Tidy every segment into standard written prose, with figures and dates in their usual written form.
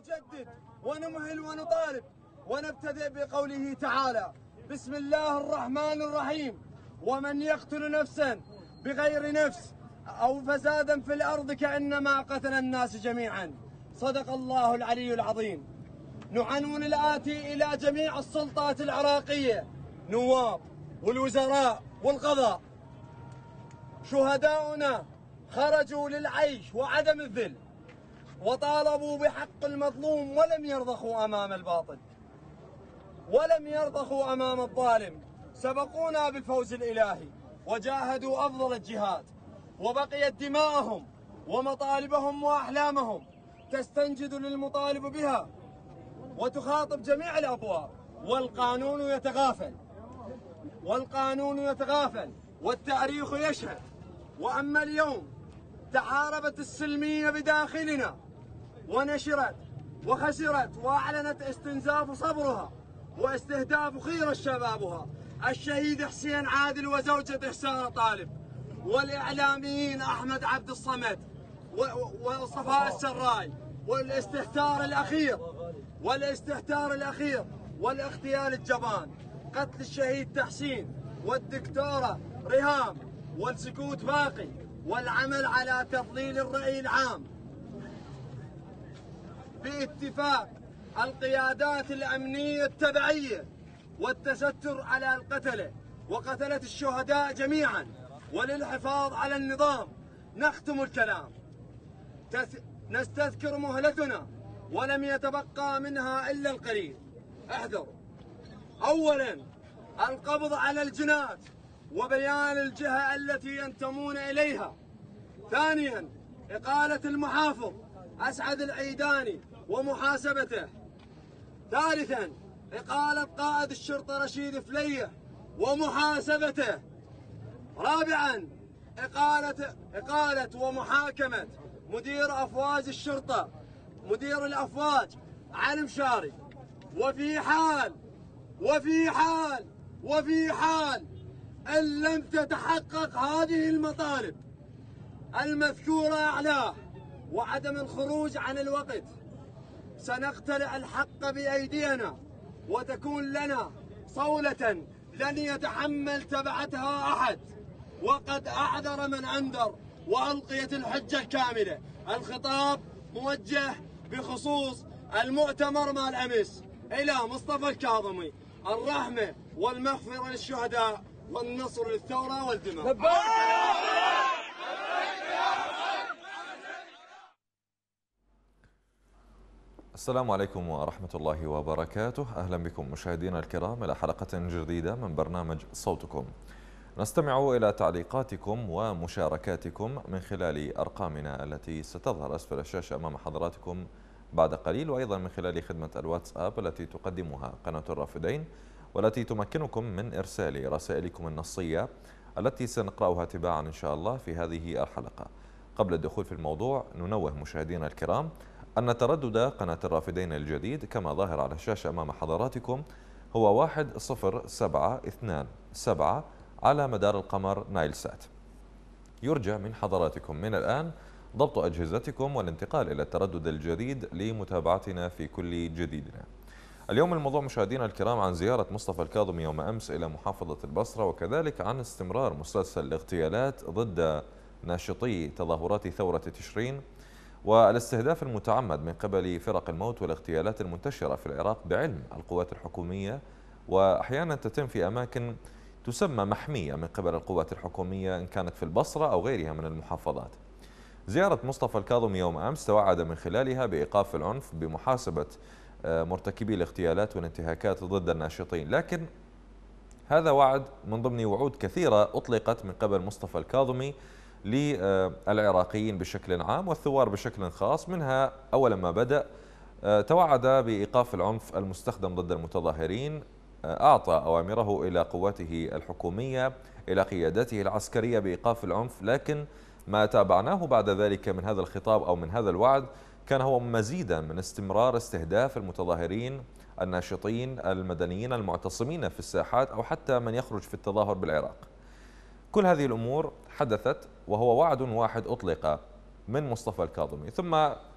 ونجدد ونمهل ونطالب ونبتدئ بقوله تعالى: بسم الله الرحمن الرحيم. ومن يقتل نفسا بغير نفس أو فسادا في الأرض كأنما قتل الناس جميعا. صدق الله العلي العظيم. نعنون الآتي إلى جميع السلطات العراقية، نواب والوزراء والقضاء: شهداؤنا خرجوا للعيش وعدم الذل، وطالبوا بحق المظلوم ولم يرضخوا أمام الباطل، ولم يرضخوا أمام الظالم. سبقونا بالفوز الإلهي وجاهدوا أفضل الجهاد، وبقيت دماءهم ومطالبهم وأحلامهم تستنجد للمطالب بها وتخاطب جميع الأبواب. والقانون يتغافل والتاريخ يشهد. وأما اليوم تحاربت السلمية بداخلنا ونشرت وخسرت وأعلنت استنزاف صبرها واستهداف خير شبابها الشهيد حسين عادل وزوجته إحسان طالب، والإعلاميين أحمد عبد الصمد وصفاء السراي، والاستهتار الأخير والاغتيال الجبان، قتل الشهيد تحسين والدكتورة ريهام، والسكوت باقي، والعمل على تضليل الرأي العام باتفاق القيادات الأمنية التبعية، والتستر على القتلة وقتلة الشهداء جميعا، وللحفاظ على النظام. نختم الكلام، نستذكر مهلتنا ولم يتبقى منها إلا القليل. احذروا: أولا القبض على الجنات وبيان الجهة التي ينتمون إليها. ثانيا إقالة المحافظ أسعد العيداني ومحاسبته. ثالثا إقالة قائد الشرطة رشيد فليح ومحاسبته. رابعا إقالة ومحاكمة مدير أفواج الشرطة، مدير الأفواج علم شاري. وفي حال أن لم تتحقق هذه المطالب المذكورة أعلاه وعدم الخروج عن الوقت، سنقتلع الحق بأيدينا وتكون لنا صولة لن يتحمل تبعتها أحد. وقد أعذر من أنذر وألقيت الحجة الكاملة. الخطاب موجه بخصوص المؤتمر مال أمس إلى مصطفى الكاظمي: الرحمة والمغفرة للشهداء والنصر للثورة والدماء. السلام عليكم ورحمة الله وبركاته. أهلا بكم مشاهدينا الكرام إلى حلقة جديدة من برنامج صوتكم. نستمع إلى تعليقاتكم ومشاركاتكم من خلال أرقامنا التي ستظهر أسفل الشاشة أمام حضراتكم بعد قليل، وأيضا من خلال خدمة الواتساب التي تقدمها قناة الرافدين، والتي تمكنكم من إرسال رسائلكم النصية التي سنقرأها تباعا إن شاء الله في هذه الحلقة. قبل الدخول في الموضوع ننوه مشاهدينا الكرام أن تردد قناة الرافدين الجديد كما ظاهر على الشاشة أمام حضراتكم هو 10727 على مدار القمر نايل سات. يرجى من حضراتكم من الآن ضبط أجهزتكم والانتقال إلى التردد الجديد لمتابعتنا في كل جديدنا. اليوم الموضوع مشاهدينا الكرام عن زيارة مصطفى الكاظمي يوم أمس إلى محافظة البصرة، وكذلك عن استمرار مسلسل الاغتيالات ضد ناشطي تظاهرات ثورة تشرين، والاستهداف المتعمد من قبل فرق الموت والاغتيالات المنتشرة في العراق بعلم القوات الحكومية، وأحيانا تتم في أماكن تسمى محمية من قبل القوات الحكومية إن كانت في البصرة أو غيرها من المحافظات. زيارة مصطفى الكاظمي يوم أمس توعد من خلالها بإيقاف العنف بمحاسبة مرتكبي الاغتيالات والانتهاكات ضد الناشطين، لكن هذا وعد من ضمن وعود كثيرة أطلقت من قبل مصطفى الكاظمي للعراقيين بشكل عام والثوار بشكل خاص. منها أول ما بدأ توعد بإيقاف العنف المستخدم ضد المتظاهرين، أعطى أوامره إلى قواته الحكومية إلى قيادته العسكرية بإيقاف العنف، لكن ما تابعناه بعد ذلك من هذا الخطاب أو من هذا الوعد كان هو مزيدا من استمرار استهداف المتظاهرين الناشطين المدنيين المعتصمين في الساحات أو حتى من يخرج في التظاهر بالعراق. كل هذه الأمور حدثت وهو وعد واحد أطلق من مصطفى الكاظمي، ثم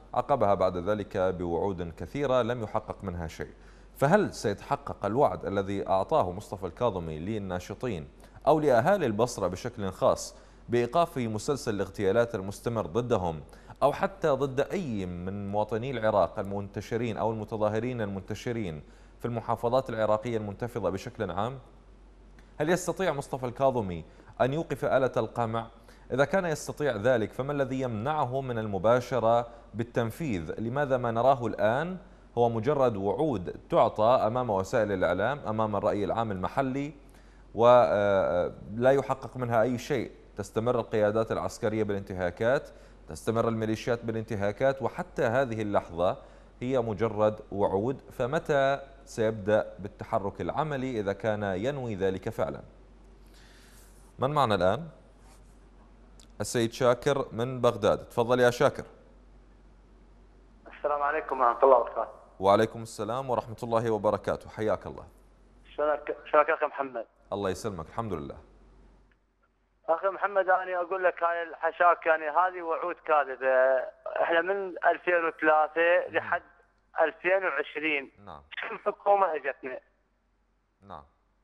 عقبها بعد ذلك بوعود كثيرة لم يحقق منها شيء. فهل سيتحقق الوعد الذي أعطاه مصطفى الكاظمي للناشطين أو لأهالي البصرة بشكل خاص بإيقاف مسلسل الاغتيالات المستمر ضدهم أو حتى ضد أي من مواطني العراق المنتشرين أو المتظاهرين المنتشرين في المحافظات العراقية المنتفضة بشكل عام؟ هل يستطيع مصطفى الكاظمي أن يوقف آلة القمع؟ إذا كان يستطيع ذلك فما الذي يمنعه من المباشرة بالتنفيذ؟ لماذا ما نراه الآن هو مجرد وعود تعطى أمام وسائل الإعلام، أمام الرأي العام المحلي، ولا يحقق منها أي شيء؟ تستمر القيادات العسكرية بالانتهاكات، تستمر الميليشيات بالانتهاكات، وحتى هذه اللحظة هي مجرد وعود. فمتى سيبدأ بالتحرك العملي إذا كان ينوي ذلك فعلا؟ من معنا الآن؟ السيد شاكر من بغداد. تفضل يا شاكر. السلام عليكم ورحمة الله وبركاته. وعليكم السلام ورحمة الله وبركاته، حياك الله. شلونك أخي محمد؟ الله يسلمك، الحمد لله. أخي محمد أنا أقول لك هاي الحشاك يعني هذه وعود كاذبة. احنا من 2003 لحد 2020 نعم. كم حكومة اجتنا؟ نعم.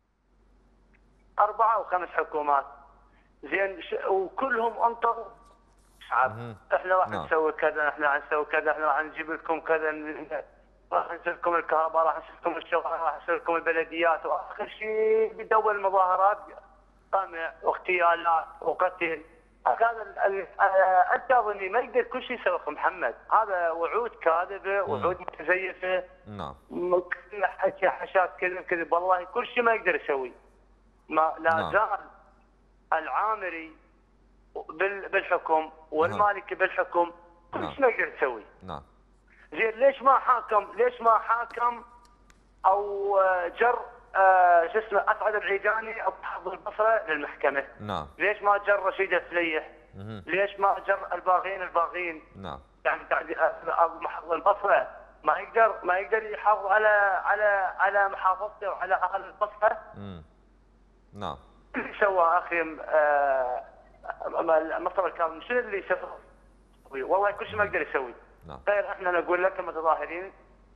4 أو 5 حكومات. زين وكلهم انطروا شعب. احنا راح نسوي كذا، احنا راح نسوي كذا، احنا راح نجيب لكم كذا، راح نسوي لكم الكهرباء، راح نسوي لكم الشغل، راح نسوي لكم البلديات، واخر شيء بدول المظاهرات قمع واغتيالات وقتل. هذا الكاظمي ما يقدر كل شيء يسوي محمد، هذا وعود كاذبه، وعود متزيفه. نعم. حكي حشاك كذب والله كل شيء ما يقدر يسوي. ما لا زال العامري بالحكم والمالكي بالحكم، كل شيء ما يقدر يسوي. نعم. زين ليش ما حاكم او جر شو اسمه اسعد العيداني او محافظ البصره للمحكمه؟ نعم. ليش ما جر رشيد الفليح؟ ليش ما جر الباغين؟ نعم. يعني ابو محافظ البصره ما يقدر يحافظ على محافظته وعلى اهل البصره؟ نعم. اللي سوى اخي مصطفى الكاظمي شنو اللي سوى؟ والله كل شيء ما يقدر يسوي. نعم. غير احنا نقول لك المتظاهرين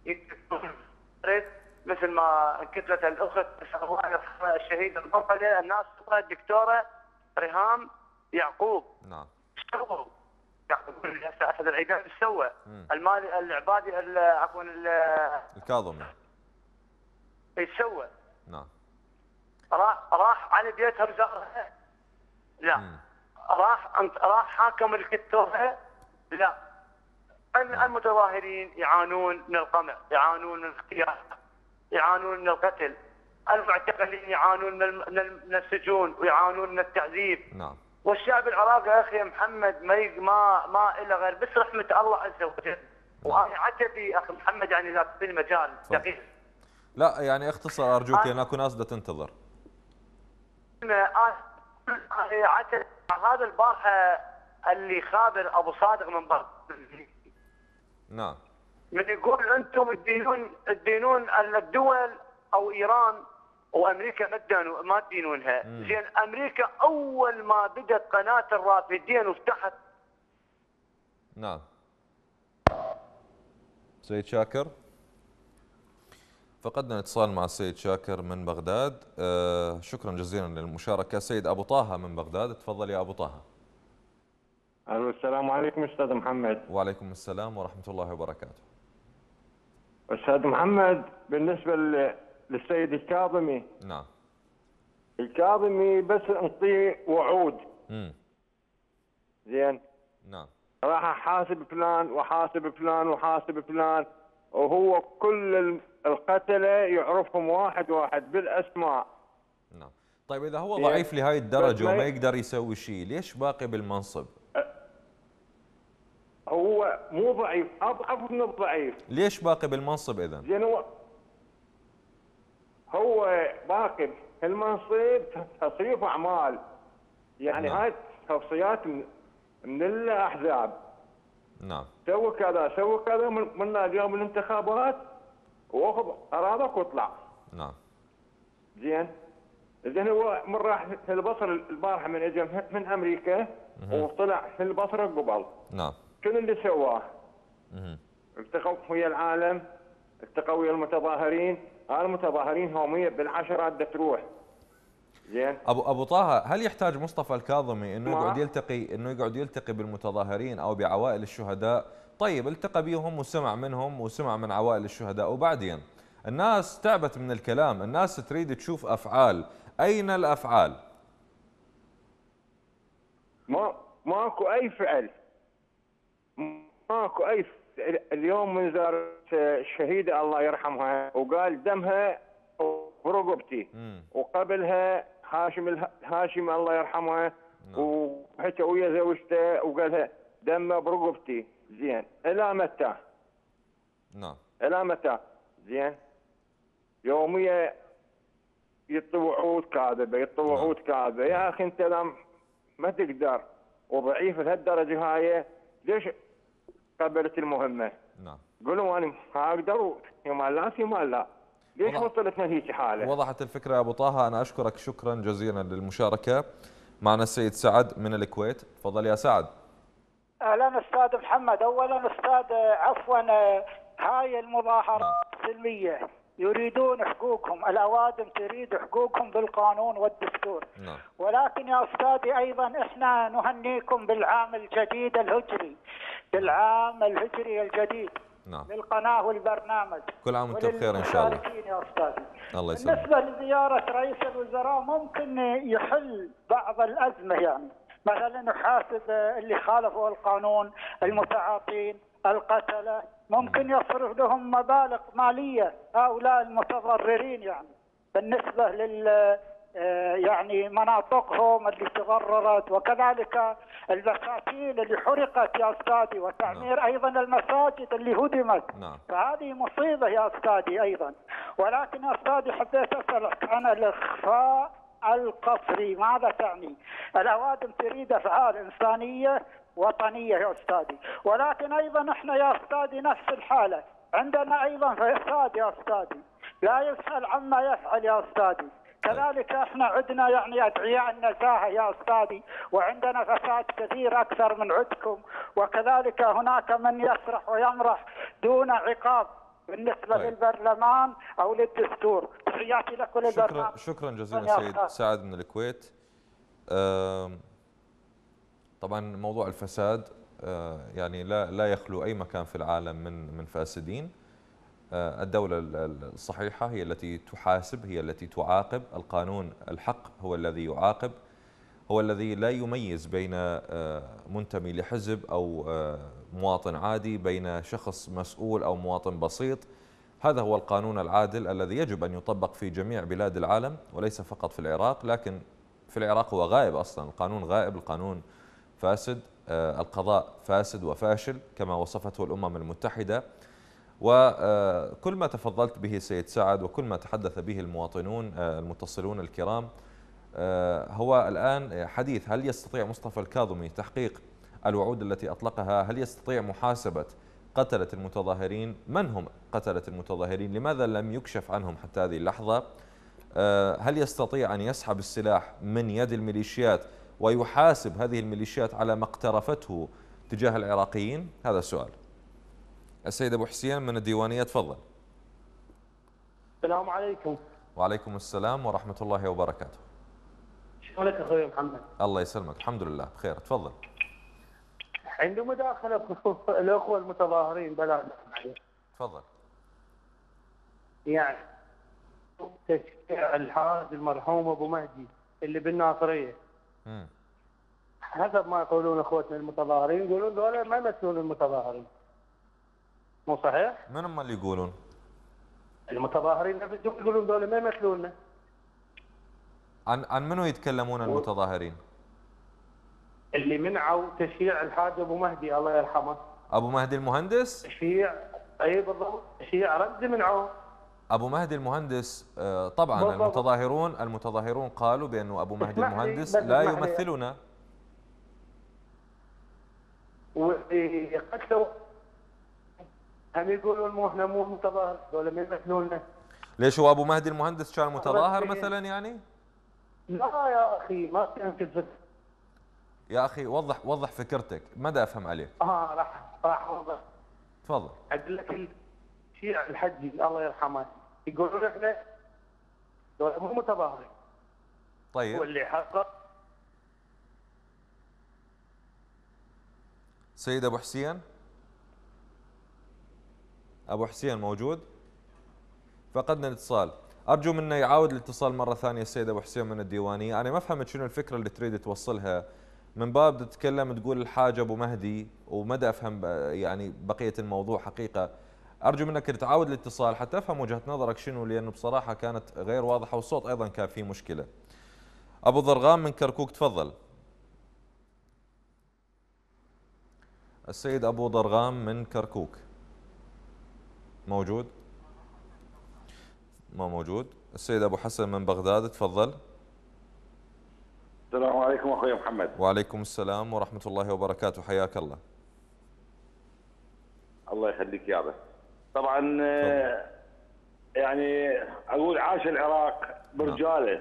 مثل ما انكتلت الاخت الله يرحمها الشهيد المفضله الناس الدكتوره ريهام يعقوب. نعم. اشتغلوا يقول هسه اسد العيدان ايش سوى؟ المالي العبادي عفوا الكاظمي ايش سوى؟ نعم. راح على بيتها وزارها؟ لا. راح حاكم الكتوها؟ لا. المتظاهرين يعانون من القمع، يعانون من الاغتيال، يعانون من القتل، المعتقلين يعانون من السجون ويعانون من التعذيب. نعم. والشعب العراقي اخي محمد ما الا غير بس رحمه الله عز وجل. وانا عتبي اخي محمد يعني لا تعطيني مجال دقيقه. لا يعني اختصر ارجوك لان اكو ناس تنتظر. عتب هذا البارحه اللي خابر ابو صادق من بر. نعم. من يقول انتم تدينون الدول او ايران وامريكا ما تدينونها. زين امريكا اول ما بدت قناه الرافدين وفتحت. نعم. سيد شاكر فقدنا اتصال مع السيد شاكر من بغداد. شكرا جزيلا للمشاركه. سيد ابو طه من بغداد. تفضل يا ابو طه. الو السلام عليكم استاذ محمد. وعليكم السلام ورحمه الله وبركاته. استاذ محمد بالنسبه للسيد الكاظمي. نعم. الكاظمي بس انطيه وعود. زين. نعم. راح احاسب فلان وحاسب فلان وحاسب فلان، وهو كل القتله يعرفهم واحد واحد بالاسماء. نعم. طيب اذا هو ضعيف لهي الدرجه وما يقدر يسوي شيء، ليش باقي بالمنصب؟ هو مو ضعيف، اضعف من الضعيف. ليش باقي بالمنصب اذا؟ زين هو باقي المنصب تصريف اعمال، يعني هاي توصيات من الاحزاب. نعم. سوي كذا سوي كذا من يوم الانتخابات واخذ اراضك واطلع. نعم. زين هو من راح في البصره البارحه من اجى من امريكا وطلع في البصره قبل. نعم. شنو اللي سواه؟ التقوا ويا العالم، التقوا ويا المتظاهرين، المتظاهرين يوميا بالعشرات تروح. زين ابو طه، هل يحتاج مصطفى الكاظمي انه يقعد يلتقي بالمتظاهرين او بعوائل الشهداء؟ طيب التقى بيهم وسمع منهم وسمع من عوائل الشهداء، وبعدين الناس تعبت من الكلام، الناس تريد تشوف افعال، اين الافعال؟ ماكو اي فعل، ماكو اي فعل. اليوم من زارت الشهيده الله يرحمها وقال دمها برقبتي، وقبلها هاشم الله يرحمها وحكى ويا زوجته وقالها دمه برقبتي. زين الى متى؟ نعم الى متى؟ زين يوميا يطلعوا عود كاذبه، يطلعوا عود كاذبه. يا اخي انت ما تقدر وضعيف لهالدرجه هاي، ليش قبلت المهمه؟ نعم قولوا انا ما اقدر يوم لا، ليش وصلتنا هيك حاله؟ وضحت الفكره يا ابو طه، انا اشكرك شكرا جزيلا للمشاركه. معنا السيد سعد من الكويت، تفضل يا سعد. اهلا استاذ محمد. اولا استاذ عفوا، هاي المظاهرات سلميه، يريدون حقوقهم، الاوادم تريد حقوقهم بالقانون والدستور. نعم. ولكن يا استاذي ايضا احنا نهنيكم بالعام الجديد الهجري، بالعام الهجري الجديد. نعم. للقناه والبرنامج. كل عام وانتم بخير ان شاء الله. يا استاذي. الله يسلمك. بالنسبه لزياره رئيس الوزراء ممكن يحل بعض الازمه، يعني مثلا يحاسب اللي خالفوا القانون، المتعاطين، القتله، ممكن يصرف لهم مبالغ ماليه هؤلاء المتضررين، يعني بالنسبه لل يعني مناطقهم اللي تضررت، وكذلك البساتين اللي حرقت يا استاذي، وتعمير ايضا المساجد اللي هدمت. فهذه مصيبه يا استاذي ايضا. ولكن يا استاذي حبيت اسالك عن الاخفاء القسري، ماذا تعني؟ الاوادم تريد افعال انسانيه وطنيه يا استاذي، ولكن ايضا احنا يا استاذي نفس الحاله، عندنا ايضا فساد يا استاذي، لا يسال عما يفعل يا استاذي. كذلك احنا عندنا يعني ادعياء النزاهه يا استاذي، وعندنا فساد كثير اكثر من عندكم، وكذلك هناك من يسرح ويمرح دون عقاب بالنسبه للبرلمان او للدستور. تحياتي لك وللبرنامج. شكرا جزيلا سيد سعد من الكويت. طبعا موضوع الفساد يعني لا يخلو اي مكان في العالم من فاسدين. الدولة الصحيحة هي التي تحاسب، هي التي تعاقب، القانون الحق هو الذي يعاقب، هو الذي لا يميز بين منتمي لحزب أو مواطن عادي، بين شخص مسؤول أو مواطن بسيط. هذا هو القانون العادل الذي يجب أن يطبق في جميع بلاد العالم وليس فقط في العراق، لكن في العراق هو غائب أصلا، القانون غائب، القانون فاسد، القضاء فاسد وفاشل كما وصفته الأمم المتحدة. وكل ما تفضلت به سيد سعد وكل ما تحدث به المواطنون المتصلون الكرام هو الآن حديث: هل يستطيع مصطفى الكاظمي تحقيق الوعود التي أطلقها؟ هل يستطيع محاسبة قتلة المتظاهرين؟ من هم قتلة المتظاهرين؟ لماذا لم يكشف عنهم حتى هذه اللحظة؟ هل يستطيع أن يسحب السلاح من يد الميليشيات ويحاسب هذه الميليشيات على ما اقترفته تجاه العراقيين؟ هذا السؤال. السيد أبو حسين من الديوانية، تفضل. السلام عليكم. وعليكم السلام ورحمة الله وبركاته. شلونك اخوي محمد؟ الله يسلمك، الحمد لله بخير، تفضل. عندي مداخلة بخصوص الأخوة المتظاهرين بلادنا. تفضل. يعني تشجيع الحاج المرحوم أبو مهدي اللي بالناصرية. حسب ما يقولون اخوتنا المتظاهرين، يقولون ذولا ما يمثلون المتظاهرين. مو صحيح؟ من هم اللي يقولون؟ المتظاهرين نفسهم يقولون ذولا ما يمثلوننا. عن منو يتكلمون المتظاهرين؟ اللي منعوا تشييع الحاج ابو مهدي الله يرحمه. ابو مهدي المهندس؟ تشييع، اي بالضبط، تشييع رد منعوه. ابو مهدي المهندس طبعا بالضبط. المتظاهرون قالوا بانه ابو مهدي المهندس لا يمثلنا. وقتلوا هم يقولون مو احنا مو متظاهر، ولا ما يمثلوننا. ليش هو ابو مهدي المهندس كان متظاهر مثلا يعني؟ لا يا اخي ما كان في الفكر. يا اخي وضح فكرتك، ماذا افهم عليك؟ راح اوضح. تفضل. عدلك الشيعة الحجي الله يرحمه يقولون احنا دول مو متظاهرين. طيب واللي حقق سيد ابو حسين، ابو حسين موجود؟ فقدنا الاتصال. ارجو منه يعاود الاتصال مره ثانيه السيد ابو حسين من الديوانيه. انا ما فهمت شنو الفكره اللي تريد توصلها، من باب تتكلم تقول الحاج ابو مهدي وما افهم يعني بقيه الموضوع حقيقه. ارجو منك تعاود الاتصال حتى افهم وجهه نظرك شنو، لانه بصراحه كانت غير واضحه والصوت ايضا كان فيه مشكله. ابو ضرغام من كركوك تفضل. السيد ابو ضرغام من كركوك موجود؟ ما موجود. السيد ابو حسن من بغداد تفضل. السلام عليكم اخوي محمد. وعليكم السلام ورحمه الله وبركاته، حياك الله. الله يخليك يابا. طبعا يعني اقول عاش العراق برجاله،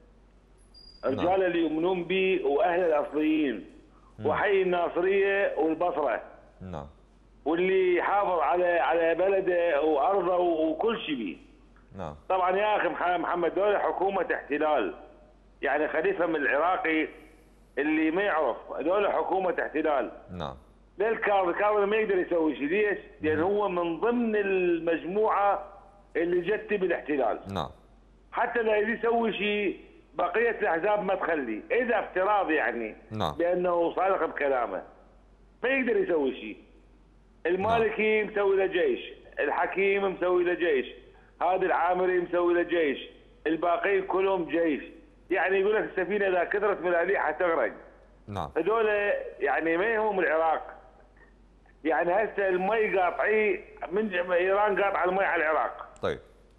رجاله اللي يؤمنون به واهله الاصليين، وحي الناصريه والبصره. نعم. واللي يحافظ على بلده وارضه وكل شيء به. نعم. طبعا يا اخي محمد دولة حكومه احتلال، يعني خليفه من العراقي اللي ما يعرف دولة حكومه احتلال. نعم. الكاظمي ما يقدر يسوي شيء، ليش؟ لان هو من ضمن المجموعه اللي جت بالاحتلال. نعم. حتى لا يسوي شيء بقيه الاحزاب ما تخلي، اذا افتراض يعني نعم. بانه صادق بكلامه ما يقدر يسوي شيء. المالكي نعم. مسوي له جيش، الحكيم مسوي له جيش، هذا العامري مسوي له جيش، الباقيين كلهم جيش. يعني يقول لك السفينه اذا كثرت ملاليحها تغرق. نعم. هذول يعني ما يهمهم العراق. يعني هسه المي قاطعي من ايران قاطعه المي على العراق. طيب.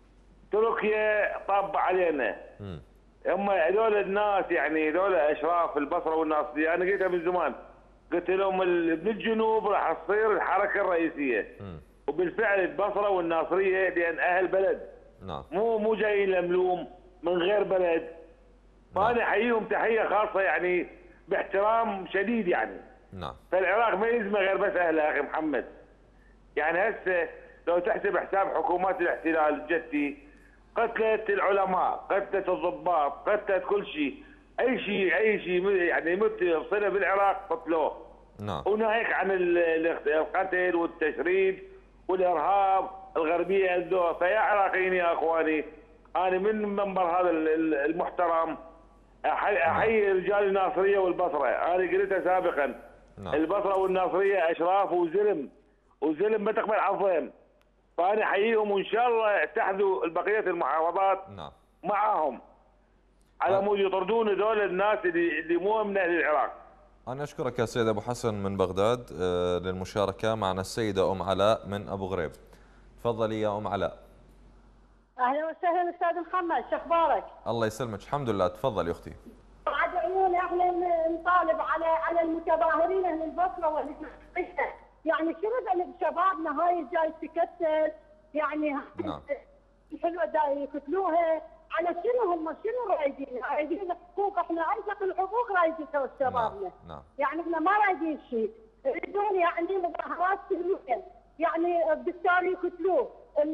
تركيا طابه علينا. هم هذول الناس يعني هذول اشراف البصره والناصريه، انا قلتها من زمان، قلت لهم من الجنوب راح تصير الحركه الرئيسيه. وبالفعل البصره والناصريه لان اهل بلد. نعم. مو جايين لملوم من غير بلد. فانا احييهم تحيه خاصه يعني باحترام شديد يعني. نعم. فالعراق ما يلزمه غير بس اهله يا اخي محمد. يعني هسه لو تحسب حساب حكومات الاحتلال جدي، قتلت العلماء، قتلت الضباط، قتلت كل شيء، اي شيء يعني يمت صله بالعراق قتلوه. نعم. وناهيك عن القتل والتشريد والارهاب الغربيه الذوق. فيا عراقيين يا اخواني، انا من منبر هذا المحترم احيي رجال الناصريه والبصره، انا قلتها سابقا. نعم. البصره والناصريه اشراف وزلم ما تقبل عظيم. فانا احييهم وان شاء الله اتحدوا بقيه المحافظات. نعم. معاهم على مود يطردون دول الناس اللي مو من اهل العراق. انا اشكرك يا سيد ابو حسن من بغداد للمشاركه. معنا السيده ام علاء من ابو غريب. تفضلي يا ام علاء. اهلا وسهلا استاذ محمد، شو اخبارك؟ الله يسلمك، الحمد لله. تفضلي اختي. بعد عيوني احنا نطالب على المتظاهرين اهل البصره والناصريه، يعني شنو ذنب شبابنا هاي جاي تكتل، يعني نعم. الحلوه جاي يقتلوها، على شنو رايدين؟ رايدين حقوق، احنا ابسط الحقوق رايدين شبابنا. نعم. يعني احنا ما رايدين شيء، يريدون يعني مظاهرات سلميه، يعني الدكتور يقتلوه،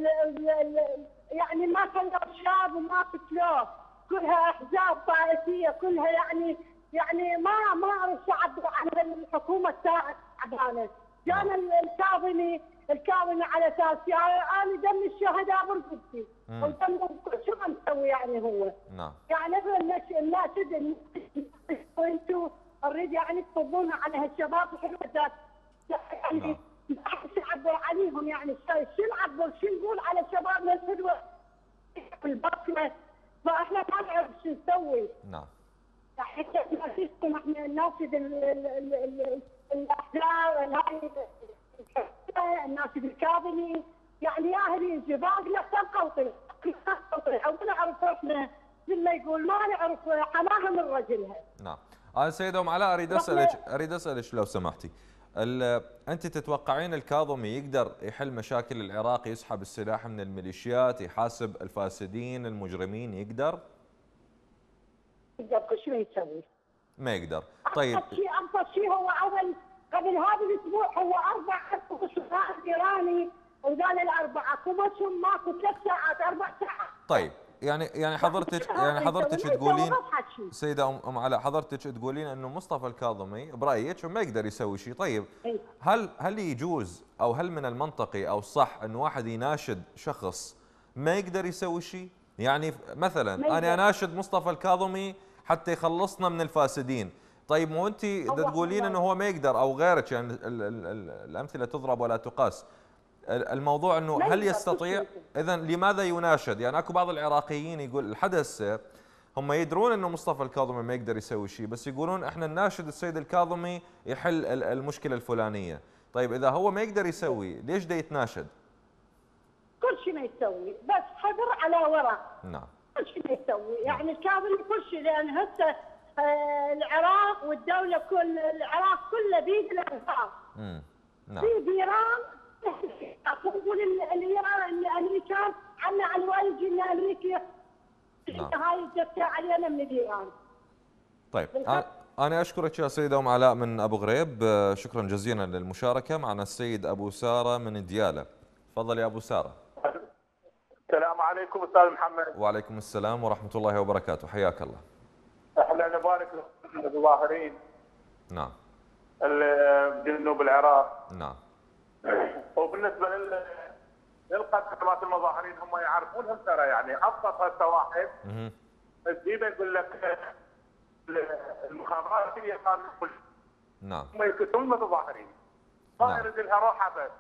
يعني ما خلوا الشاب وما قتلوه، كلها احزاب طائفيه، كلها يعني ما اعرف شو عبر عن الحكومه التعبانه. جانا الكاظمي على اساس انا دم الشهداء برقبتي، ودم شو نسوي يعني هو؟ نعم. يعني الناشد وانتم نريد يعني تفضلونا على هالشباب الحلوه يعني نعبر عليهم، يعني شو نعبر، شو نقول على شبابنا الحلوه البصمه، فاحنا ما نعرف شو نسوي. نعم. حتى ناشدكم احنا نناشد الاحزاب هاي الناشد الكاظمي، يعني يا اهلي الجبال لا تنقوطي او نعرف احنا مثل ما يقول ما نعرف حماها من رجلها. نعم. انا سيده ام علاء اريد اسالك لو سمحتي، انت تتوقعين الكاظمي يقدر يحل مشاكل العراق، يسحب السلاح من الميليشيات، يحاسب الفاسدين المجرمين، يقدر؟ يقدر شو يسوي؟ ما يقدر. طيب ابسط شيء هو قبل هذا الاسبوع هو 4 اشخاص ايراني وقال الاربعه كمشهم ماكو 3 ساعات 4 ساعات. طيب يعني حضرتك تقولين سيدة أم علاء، حضرتك تقولين انه مصطفى الكاظمي برايك ما يقدر يسوي شيء. طيب هل يجوز او هل من المنطقي او الصح انه واحد يناشد شخص ما يقدر يسوي شيء؟ يعني مثلا انا اناشد مصطفى الكاظمي حتى يخلصنا من الفاسدين، طيب مو انت تقولين انه هو ما يقدر او غيرك، يعني الامثله تضرب ولا تقاس. الموضوع انه هل يستطيع؟ اذا لماذا يناشد؟ يعني اكو بعض العراقيين يقول لحد هسه هم يدرون انه مصطفى الكاظمي ما يقدر يسوي شيء، بس يقولون احنا نناشد السيد الكاظمي يحل المشكله الفلانيه. طيب اذا هو ما يقدر يسوي ليش دا يتناشد؟ كل شيء ما يسوي، بس حذر على وراء. نعم. كل شيء ما يسوي، يعني الكاظمي كل شيء، لان هسه العراق والدوله كل العراق كله بيد الانفاق. نعم. بيد ايران. تقول الايران الامريكان عنا على والد ان امريكا هاي الجبهه علينا من ايران. طيب انا اشكرك يا سيده ام علاء من ابو غريب، شكرا جزيلا للمشاركه. معنا السيد ابو ساره من دياله. تفضل يا ابو ساره. السلام عليكم استاذ محمد. وعليكم السلام ورحمه الله وبركاته، حياك الله. احنا نبارك للمتظاهرين. نعم. بجنوب العراق. نعم. وبالنسبه للقتل مات المظاهرين هم يعرفونهم ترى، يعني ابسط هسه واحد تجيبه يقول لك المخابرات هي قانون. نعم. هم يقتلون المتظاهرين. ما يرد لها روحها بس.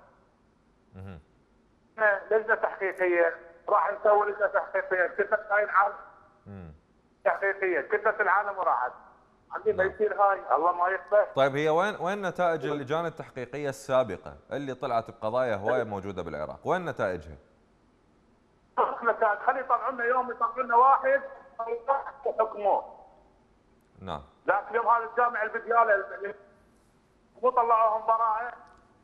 لجنه تحقيقيه، راح نسوي لجنه تحقيقيه، كتله هاي العالم. تحقيقيه، كتله العالم وراحت. عندي ما يصير هاي، الله ما يقبل. طيب هي وين نتائج اللجان التحقيقيه السابقه اللي طلعت بقضايا هوايه موجوده بالعراق؟ وين نتائجها؟ نتائج، خلي يطلعوا لنا يوم يطلعوا لنا واحد يحكموه. نعم. ذاك اليوم هذا الجامع البدياله مو طلعوهم براءه.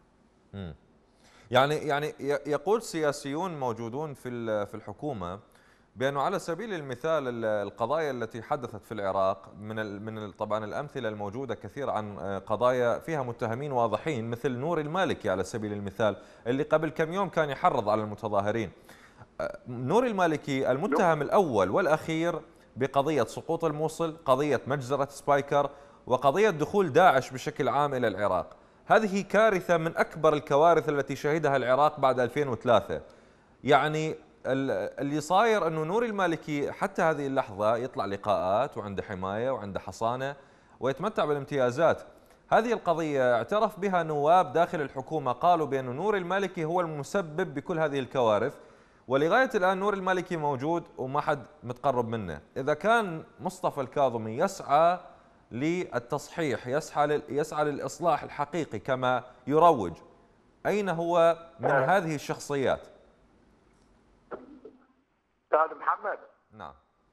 يعني يقول سياسيون موجودون في الحكومه بأنه على سبيل المثال القضايا التي حدثت في العراق من طبعا الأمثلة الموجودة كثير عن قضايا فيها متهمين واضحين مثل نور المالكي على سبيل المثال اللي قبل كم يوم كان يحرض على المتظاهرين. نور المالكي المتهم الأول والأخير بقضية سقوط الموصل، قضية مجزرة سبايكر، وقضية دخول داعش بشكل عام إلى العراق. هذه كارثة من أكبر الكوارث التي شهدها العراق بعد 2003. يعني اللي صاير انه نور المالكي حتى هذه اللحظه يطلع لقاءات وعنده حمايه وعنده حصانه ويتمتع بالامتيازات. هذه القضيه اعترف بها نواب داخل الحكومه، قالوا بان نور المالكي هو المسبب بكل هذه الكوارث، ولغايه الان نور المالكي موجود وما حد متقرب منه. اذا كان مصطفى الكاظمي يسعى للتصحيح، يسعى للاصلاح الحقيقي كما يروج، اين هو من هذه الشخصيات؟ استاذ محمد. نعم.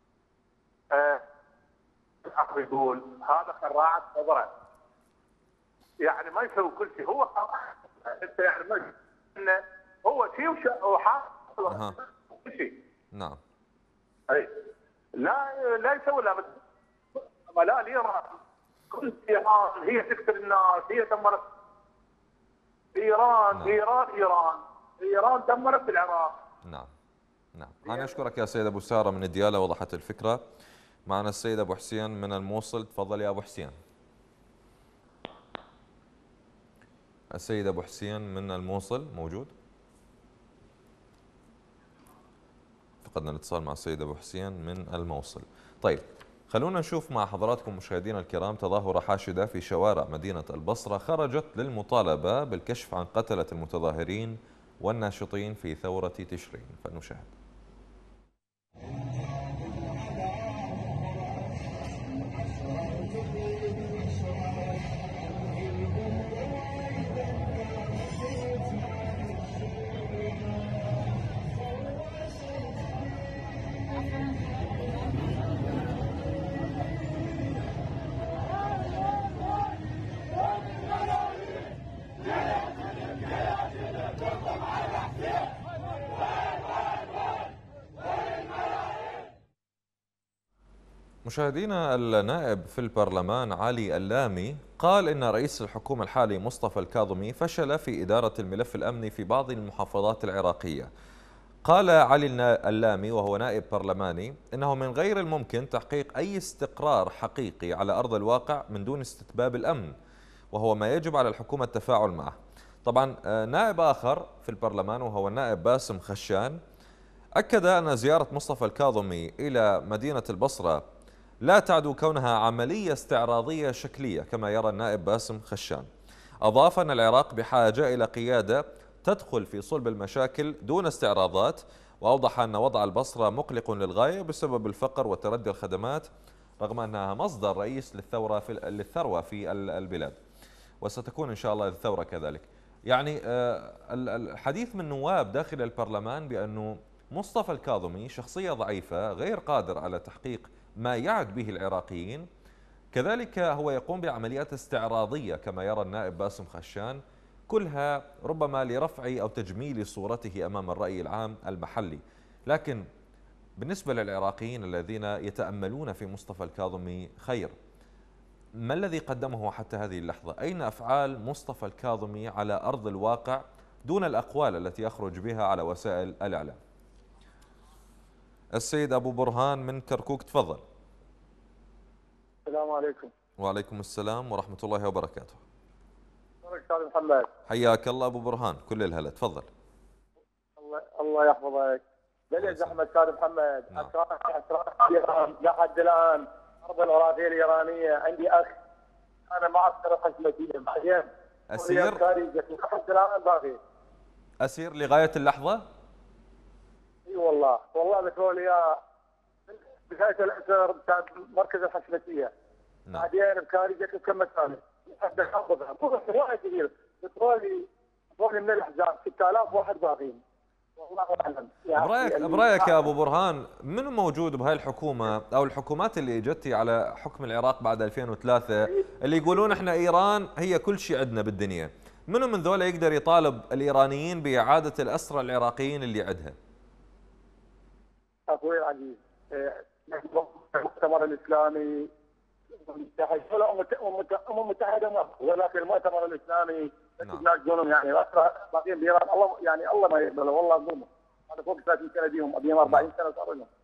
الاخ يقول هذا خراعه خضراء، يعني ما يسوي كل شيء، هو انت يعني ما هو شيء وحاط كل شيء. نعم. اي لا يسوي لا ايران كل ايران هي تقتل الناس، هي دمرت ايران. نعم. ايران دمرت العراق. نعم. أنا أشكرك يا سيد أبو سارة من ديالة، وضحت الفكرة. معنا السيد أبو حسين من الموصل. تفضل يا أبو حسين. السيد أبو حسين من الموصل موجود؟ فقدنا الاتصال مع السيد أبو حسين من الموصل. طيب خلونا نشوف مع حضراتكم مشاهدينا الكرام تظاهرة حاشدة في شوارع مدينة البصرة خرجت للمطالبة بالكشف عن قتلة المتظاهرين والناشطين في ثورة تشرين، فلنشاهد. مشاهدينا، النائب في البرلمان علي اللامي قال إن رئيس الحكومة الحالي مصطفى الكاظمي فشل في إدارة الملف الأمني في بعض المحافظات العراقية. قال علي اللامي وهو نائب برلماني إنه من غير الممكن تحقيق أي استقرار حقيقي على أرض الواقع من دون استتباب الأمن، وهو ما يجب على الحكومة التفاعل معه. طبعا نائب آخر في البرلمان وهو النائب باسم خشان أكد أن زيارة مصطفى الكاظمي إلى مدينة البصرة لا تعدو كونها عملية استعراضية شكلية كما يرى النائب باسم خشان. أضاف أن العراق بحاجة إلى قيادة تدخل في صلب المشاكل دون استعراضات، وأوضح أن وضع البصرة مقلق للغاية بسبب الفقر وتردي الخدمات رغم أنها مصدر رئيس للثروة في البلاد، وستكون إن شاء الله الثورة كذلك. يعني الحديث من نواب داخل البرلمان بأنه مصطفى الكاظمي شخصية ضعيفة غير قادر على تحقيق ما يعد به العراقيين، كذلك هو يقوم بعمليات استعراضية كما يرى النائب باسم خشان، كلها ربما لرفع أو تجميل صورته أمام الرأي العام المحلي. لكن بالنسبة للعراقيين الذين يتأملون في مصطفى الكاظمي خير، ما الذي قدمه حتى هذه اللحظة؟ أين أفعال مصطفى الكاظمي على أرض الواقع دون الأقوال التي يخرج بها على وسائل الإعلام؟ السيد أبو برهان من كركوك، تفضل. السلام عليكم. وعليكم السلام ورحمة الله وبركاته. استاذ محمد. حياك الله أبو برهان، كل الهلا، تفضل. الله يحفظك. بلد زحمة استاذ محمد. أسرار لحد الآن أرض الأراضي الإيرانية. عندي أخ أنا معسكر الحشمتية بعدين أسير لحد الآن باقي. أسير لغاية اللحظة؟ اي والله بتقول يا بداية الأسر كان مركز الحشمتية. نعم. بعدين بكاريجة كم مكان حتى أخذها واحد كبير بتقولي من الأحزاب 6000 واحد باقيين. والله أعلم. برأيك يا أبو برهان، من موجود بهاي الحكومة أو الحكومات اللي اجتي على حكم العراق بعد 2003 اللي يقولون احنا إيران هي كل شيء عندنا بالدنيا، منو من ذولا يقدر يطالب الإيرانيين بإعادة الأسرى العراقيين اللي عندها؟ أخوي العزيز، المؤتمر الإسلامي الأمم المتحدة ولكن المؤتمر الإسلامي يناقشونهم يعني باقيين بإيران. الله يعني الله ما يقبله والله ظلمه. هذا فوق 30 سنة ديهم أبيهم 40 سنة صار لهم.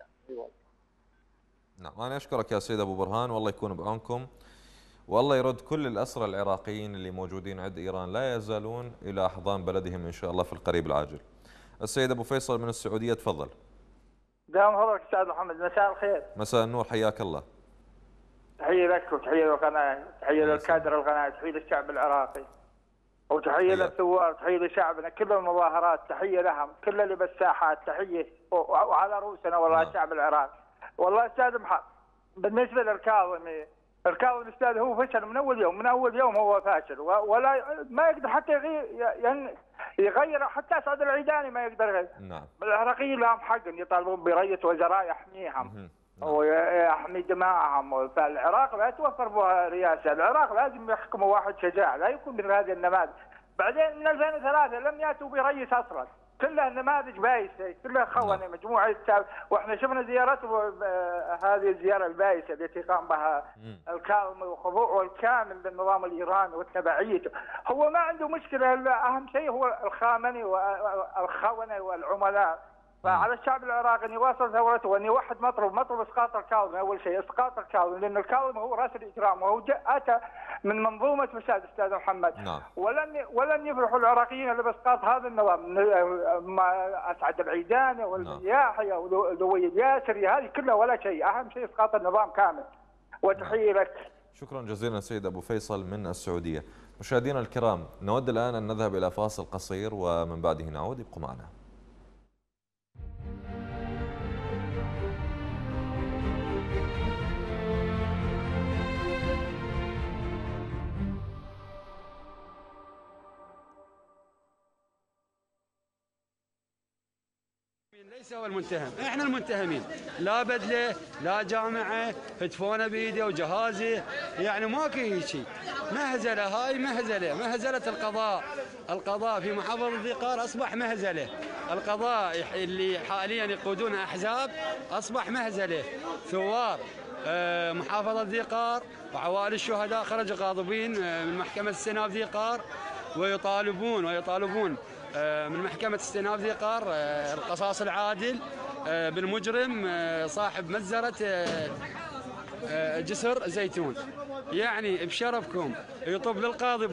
نعم، أنا أشكرك يا سيد أبو برهان، والله يكون بعونكم، والله يرد كل الأسرى العراقيين اللي موجودين عند إيران لا يزالون إلى أحضان بلدهم إن شاء الله في القريب العاجل. السيد أبو فيصل من السعودية، تفضل. دام حضرتك استاذ محمد، مساء الخير. مساء النور، حياك الله. تحيه لك وتحيه للقناه، تحيه للكادر القناه، تحيه للشعب العراقي وتحيه للثوار، تحيه لشعبنا، كل المظاهرات تحيه لهم، كل اللي بالساحات تحيه وعلى رؤوسنا والله الشعب العراقي. والله استاذ محمد بالنسبه للكاظمي، الكاظمي استاذ هو فشل من اول يوم هو فاشل، ولا ما يقدر حتى يغير حتى اسعد العيداني ما يقدر يغير. نعم. العراقيين لهم حق يطالبون برئيس وزراء يحميهم ويحمي دماءهم، فالعراق لا توفر بها رئاسه، العراق لازم يحكمه واحد شجاع، لا يكون من هذه النماذج. بعدين من 2003 لم ياتوا برئيس اصلا، كلها نماذج بايسه، كلها خونه مجموعه واحنا شفنا زيارته هذه الزياره البائسه التي قام بها الكاظمي وخضوعه الكامل للنظام الايراني وتبعيته. هو ما عنده مشكله، اهم شيء هو الخامنه والخونه والعملاء. فعلى الشعب العراقي ان يواصل ثورته وان يوحد مطلب اسقاط الكاظمي. اول شيء اسقاط الكاظمي، لان الكاظمي هو راس الاجرام وهو اتى من منظومه فساد استاذ محمد. نعم. ولن يفرحوا العراقيين الا باسقاط هذا النظام، اسعد العيداني والياحيى ولوي الياسري، هذه كلها ولا شيء، اهم شيء اسقاط النظام كامل. وتحيه لك. شكرا جزيلا سيد ابو فيصل من السعوديه. مشاهدينا الكرام، نود الان ان نذهب الى فاصل قصير ومن بعده نعود، ابقوا معنا. ليس هو المتهم، احنا المتهمين، لا بدله لا جامعه، هتفونه بيده وجهازه، يعني ماكو شيء. مهزله، هاي مهزله القضاء في محافظه ذي قار اصبح مهزله، القضاء اللي حاليا يقودون احزاب اصبح مهزله، ثوار محافظة ذي قار وعوائل الشهداء خرجوا غاضبين من محكمة استئناف ذي قار ويطالبون من محكمة استئناف ذي قار القصاص العادل بالمجرم صاحب مجزرة جسر زيتون. يعني بشرفكم يطب للقاضي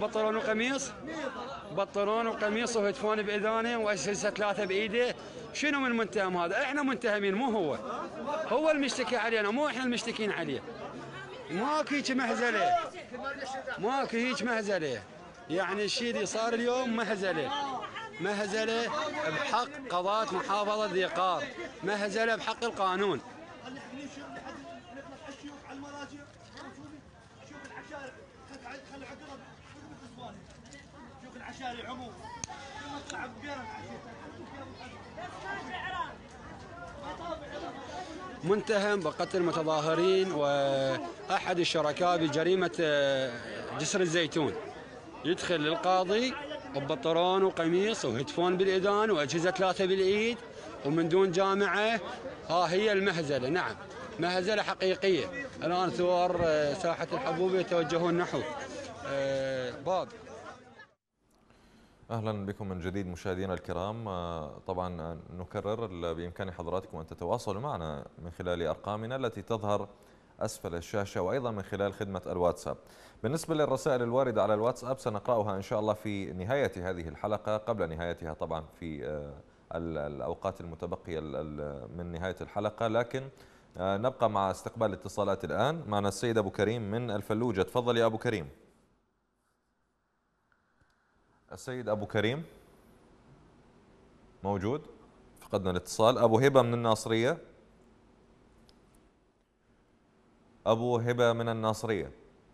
بطلون وقميص وهتفون بإذانه وأجهزة 3 بإيده. شنو من المتهم هذا؟ احنا منتهمين مو هو المشتكي علينا، مو احنا المشتكين عليه. ماكو هيك مهزله، يعني الشيء اللي صار اليوم مهزله بحق قضاة محافظة ذي قار، مهزله بحق القانون. متهم بقتل متظاهرين وأحد الشركاء بجريمة جسر الزيتون. يدخل للقاضي ببنطلون وقميص وهتفون بالإذان وأجهزة 3 بالإيد ومن دون جامعة. هي المهزلة، نعم مهزلة حقيقية. الآن ثوار ساحة الحبوب يتوجهون نحو باب. أهلا بكم من جديد مشاهدينا الكرام. طبعا نكرر بإمكان حضراتكم أن تتواصلوا معنا من خلال أرقامنا التي تظهر أسفل الشاشة وأيضا من خلال خدمة الواتساب. بالنسبة للرسائل الواردة على الواتساب سنقرأها إن شاء الله في نهاية هذه الحلقة، قبل نهايتها طبعا في الأوقات المتبقية من نهاية الحلقة، لكن نبقى مع استقبال الاتصالات الآن. معنا السيد أبو كريم من الفلوجة. تفضل يا أبو كريم. السيد أبو كريم موجود؟ فقدنا الاتصال. أبو هبة من الناصرية. أبو هبة من الناصرية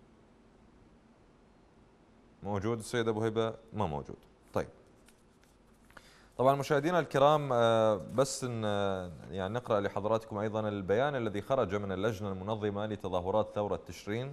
موجود؟ السيد أبو هبة ما موجود. طيب طبعا مشاهدينا الكرام، بس يعني نقرأ لحضراتكم أيضا البيان الذي خرج من اللجنة المنظمة لتظاهرات ثورة تشرين.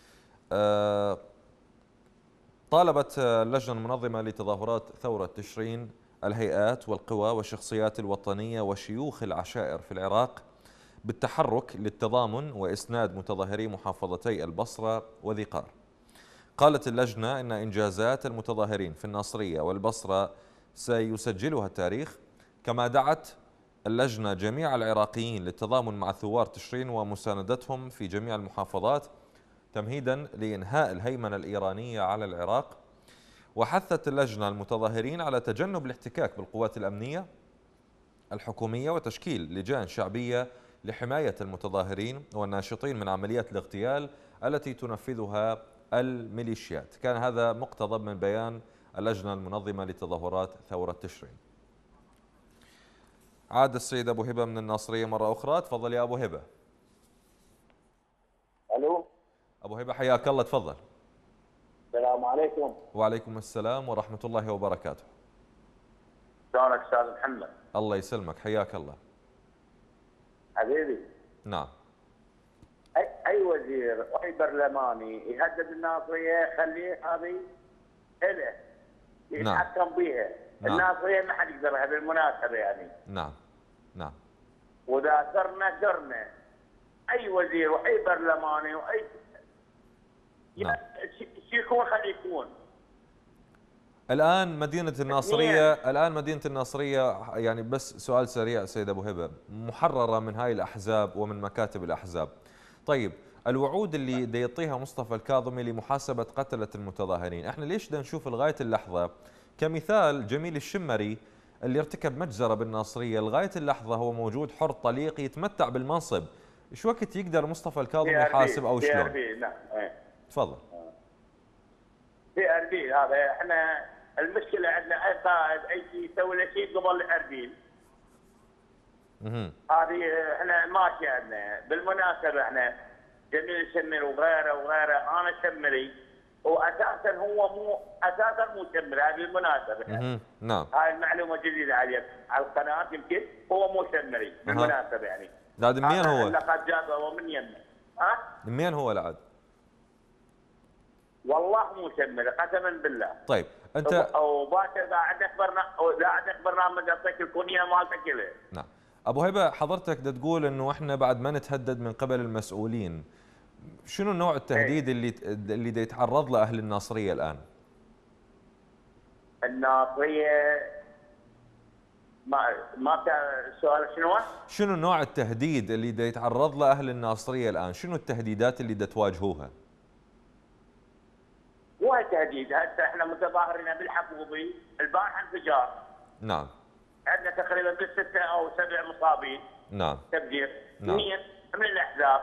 طالبت اللجنة المنظمة لتظاهرات ثورة تشرين الهيئات والقوى والشخصيات الوطنية وشيوخ العشائر في العراق بالتحرك للتضامن وإسناد متظاهري محافظتي البصرة وذي قار. قالت اللجنة إن إنجازات المتظاهرين في الناصرية والبصرة سيسجلها التاريخ، كما دعت اللجنة جميع العراقيين للتضامن مع ثوار تشرين ومساندتهم في جميع المحافظات تمهيدا لإنهاء الهيمنة الإيرانية على العراق. وحثت اللجنة المتظاهرين على تجنب الاحتكاك بالقوات الأمنية الحكومية وتشكيل لجان شعبية لحماية المتظاهرين والناشطين من عمليات الاغتيال التي تنفذها الميليشيات. كان هذا مقتضب من بيان اللجنة المنظمة لتظاهرات ثورة تشرين. عاد السيد أبو هبة من الناصرية مرة أخرى. تفضل يا أبو هبة. ألو أبو هبة حياك الله، تفضل. السلام عليكم. وعليكم السلام ورحمة الله وبركاته. شلونك أستاذ محمد؟ الله يسلمك، حياك الله. حبيبي. نعم. أي وزير أي برلماني يهدد الناصرية خليه هذه إله يتحكم بيها. نعم. الناصرية ما حد يقدرها بالمناسبة يعني. نعم. نعم. وإذا درنا أي وزير وأي برلماني وأي نعم. شو يكون خليه يكون. الآن مدينة الناصرية يعني بس سؤال سريع سيد أبو هبة، محررة من هاي الأحزاب ومن مكاتب الأحزاب. طيب الوعود اللي دا يعطيها مصطفى الكاظمي لمحاسبة قتلة المتظاهرين، احنا ليش دا نشوف لغاية اللحظة كمثال جميل الشمري اللي ارتكب مجزرة بالناصرية لغاية اللحظة هو موجود حر طليق يتمتع بالمنصب، ايش وقت يقدر مصطفى الكاظمي يحاسب او شلون؟ نعم. تفضل. في أربيل هذا احنا المشكلة عندنا اي قائد اي شيء يسوي له شيء قبل أربيل. هذه احنا ماشي عندنا. بالمناسبة احنا جميل الشمري وغيره انا شمري واساسا هو مو شمري. هذه بالمناسبة. نعم. هاي المعلومة جديدة على القناة يمكن هو مو شمري بالمناسبة يعني. لعد منين هو؟ لقد جابه هو من يمه. منين هو لعد؟ والله مو شمري قسما بالله. طيب انت وباكر اذا عندك برنامج اعطيك الكونيه مالتك كلها. نعم. ابو هبه حضرتك بدك تقول انه احنا بعد ما نتهدد من قبل المسؤولين، شنو نوع التهديد اللي دا يتعرض له اهل الناصريه الان؟ الناصريه ما السؤال شنو؟ شنو نوع التهديد اللي دا يتعرض له اهل الناصريه الان؟ شنو التهديدات اللي دا تواجهوها؟ مو تهديد، هسه احنا متظاهرين بالحفوظي، البارحه انفجار. نعم. عندنا تقريبا ب6 أو 7 مصابين. نعم. تفجير. نعم. من الاحزاب.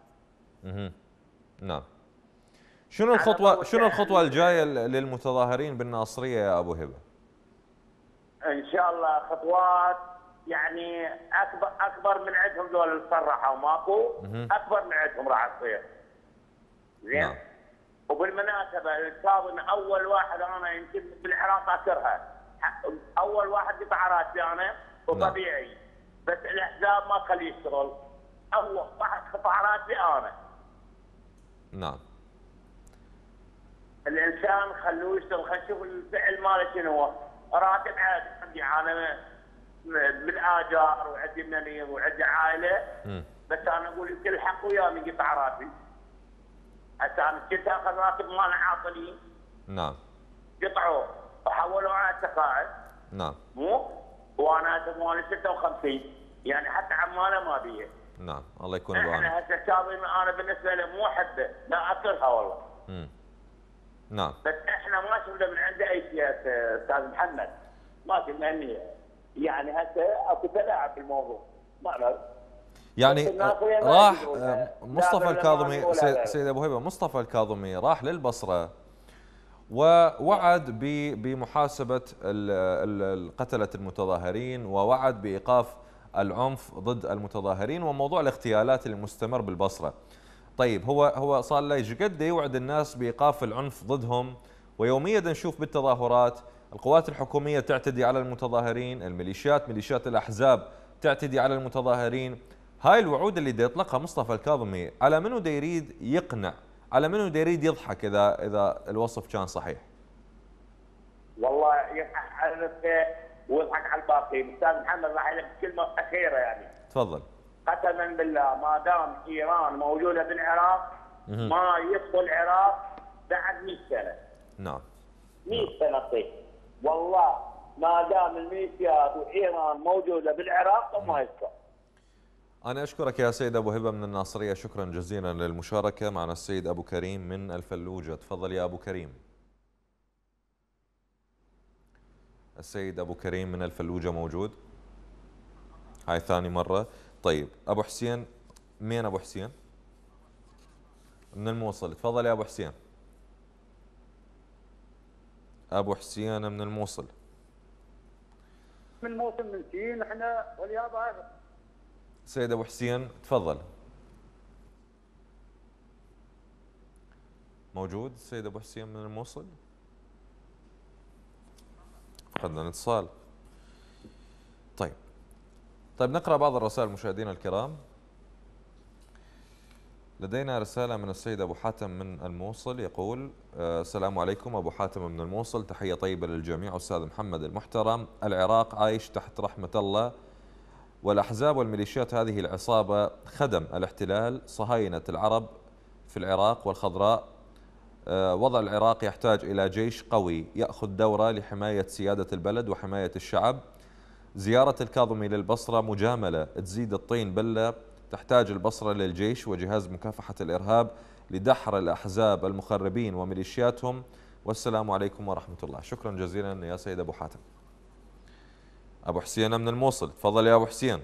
نعم. شنو الخطوه الجايه للمتظاهرين بالناصريه يا ابو هبه؟ ان شاء الله خطوات يعني اكبر من عندهم دول اللي صرحوا ماكو، اكبر من عندهم راح تصير. زين؟ نعم. وبالمناسبه الكاظمي اول واحد انا يمكن بالعراق اذكرها، اول واحد قطع راسي انا وطبيعي. نعم. بس الاحزاب ما خليه يشتغل. اول واحد قطع راسي انا. نعم. الانسان خلوه يشتغل، خلينا نشوف الفعل ماله شنو هو. راتب عادي عندي انا بالاجار وعندي منير وعندي عائله. بس انا اقول يمكن الحق وياه من قطع راسي. هسه انا كنت اخذ راتب مال عاطلين. نعم. قطعوه وحولوا على التقاعد. نعم. مو؟ وانا هسه مالي 56 يعني حتى عماله ما بيه. نعم الله يكون بعونك. احنا هسه كاظمي انا بالنسبه له مو حده، لا اكلها والله. نعم. بس احنا ما شفنا من عنده اي شيء استاذ محمد، ما شفنا يعني هسه اكو تلاعب بالموضوع، ما نعرف. يعني راح مصطفى الكاظمي سيد ابو هبه، مصطفى الكاظمي راح للبصره ووعد بمحاسبه قتله المتظاهرين، ووعد بايقاف العنف ضد المتظاهرين وموضوع الاغتيالات المستمر بالبصره. طيب هو صار له ايش قد يوعد الناس بايقاف العنف ضدهم، ويوميا نشوف بالتظاهرات القوات الحكوميه تعتدي على المتظاهرين، ميليشيات الاحزاب تعتدي على المتظاهرين. هاي الوعود اللي دا يطلقها مصطفى الكاظمي على منو دا يريد يقنع؟ على منو دا يريد يضحك اذا الوصف كان صحيح؟ والله يضحك على نفسه ويضحك على الباقي. استاذ محمد راح لك كلمه اخيره يعني. تفضل. قسما بالله ما دام ايران موجوده بالعراق ما يدخل العراق بعد 100 سنه. نعم. 100 سنه طيب. والله ما دام الميليشيات وايران موجوده بالعراق ما يدخل. أنا أشكرك يا سيد أبو هبة من الناصرية، شكرا جزيلا للمشاركة. معنا السيد أبو كريم من الفلوجة، تفضل يا أبو كريم. السيد أبو كريم من الفلوجة موجود؟ هاي ثاني مرة. طيب أبو حسين، مين أبو حسين؟ من الموصل، تفضل يا أبو حسين. أبو حسين من الموصل. من الموصل من سين احنا واليابا. سيد أبو حسين تفضل. موجود السيد أبو حسين من الموصل؟ فقدنا الاتصال. طيب نقرأ بعض الرسائل مشاهدينا الكرام. لدينا رسالة من السيد أبو حاتم من الموصل يقول: السلام عليكم أبو حاتم من الموصل، تحية طيبة للجميع. أستاذ محمد المحترم، العراق عايش تحت رحمة الله، والأحزاب والميليشيات هذه العصابة خدم الاحتلال صهاينة العرب في العراق والخضراء. وضع العراق يحتاج إلى جيش قوي يأخذ دوره لحماية سيادة البلد وحماية الشعب. زيارة الكاظمي للبصرة مجاملة تزيد الطين بلة. تحتاج البصرة للجيش وجهاز مكافحة الإرهاب لدحر الأحزاب المخربين وميليشياتهم. والسلام عليكم ورحمة الله. شكرا جزيلا يا سيد أبو حاتم. أبو حسين من الموصل، تفضل يا أبو حسين.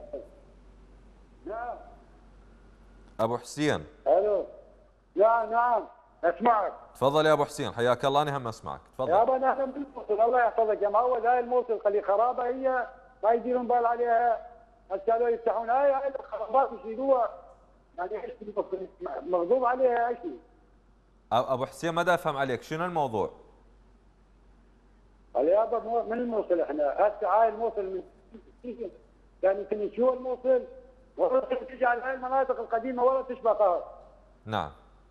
نعم. أبو حسين. ألو. نعم أسمعك. تفضل يا أبو حسين، حياك الله. أنا هم أسمعك، تفضل. يابا نحن بالموصل، الله يحفظك يا معود. هاي الموصل خلي خرابة، هي ما يديرون بال عليها. هسه لو يفتحون هاي الخرابات يشيلوها، يعني ايش مغضوب عليها ايش؟ أبو حسين ما دا أفهم عليك، شنو الموضوع؟ يابا من الموصل احنا، هسه هاي الموصل من كان يمكن شو الموصل ولا تجي على هاي المناطق القديمه ولا تشبهها. نعم.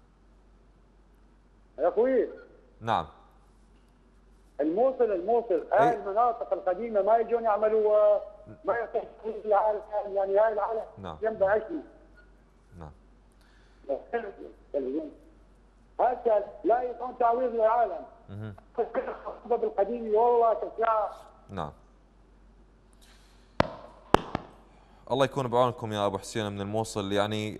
يا اخوي. نعم. الموصل هاي المناطق القديمه ما يجون يعملوا ما يصح العالم، يعني هاي العالم نعم جنبها شيء. نعم. هسه لا يكون تعويض للعالم. بالقديم والله تشاء. نعم. الله يكون بعونكم يا ابو حسين من الموصل. يعني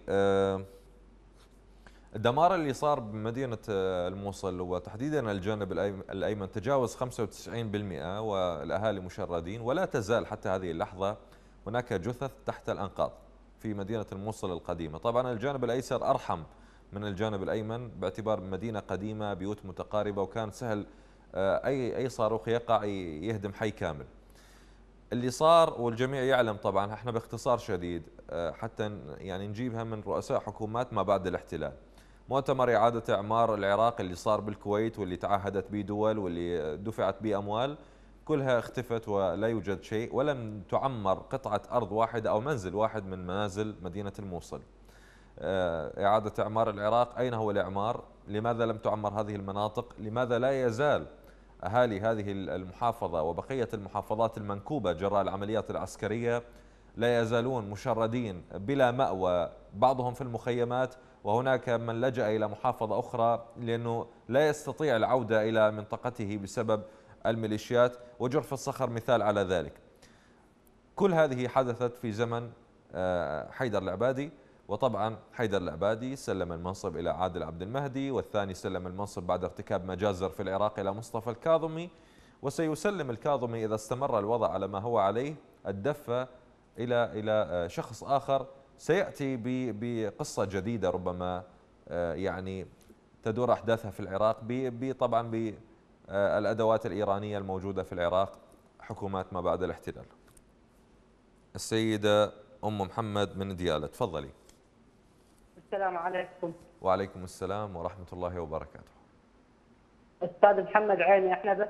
الدمار اللي صار بمدينه الموصل وتحديدا الجانب الايمن تجاوز 95% والاهالي مشردين، ولا تزال حتى هذه اللحظه هناك جثث تحت الانقاض في مدينه الموصل القديمه. طبعا الجانب الايسر ارحم من الجانب الايمن باعتبار مدينه قديمه، بيوت متقاربه، وكان سهل اي صاروخ يقع يهدم حي كامل. اللي صار والجميع يعلم طبعا، احنا باختصار شديد حتى يعني نجيبها من رؤساء حكومات ما بعد الاحتلال. مؤتمر إعادة إعمار العراق اللي صار بالكويت واللي تعهدت به دول واللي دفعت به أموال كلها اختفت ولا يوجد شيء، ولم تعمر قطعة أرض واحدة أو منزل واحد من منازل مدينة الموصل. إعادة إعمار العراق، أين هو الإعمار؟ لماذا لم تعمر هذه المناطق؟ لماذا لا يزال أهالي هذه المحافظة وبقية المحافظات المنكوبة جراء العمليات العسكرية لا يزالون مشردين بلا مأوى، بعضهم في المخيمات، وهناك من لجأ إلى محافظة أخرى لأنه لا يستطيع العودة إلى منطقته بسبب الميليشيات، وجرف الصخر مثال على ذلك. كل هذه حدثت في زمن حيدر العبادي، وطبعا حيدر العبادي سلم المنصب إلى عادل عبد المهدي، والثاني سلم المنصب بعد ارتكاب مجازر في العراق إلى مصطفى الكاظمي، وسيسلم الكاظمي إذا استمر الوضع على ما هو عليه الدفة إلى شخص آخر سيأتي بقصة جديدة ربما يعني تدور أحداثها في العراق طبعا بالأدوات الإيرانية الموجودة في العراق حكومات ما بعد الاحتلال. السيدة أم محمد من ديالى، تفضلي. السلام عليكم. وعليكم السلام ورحمة الله وبركاته. أستاذ محمد عيني، احنا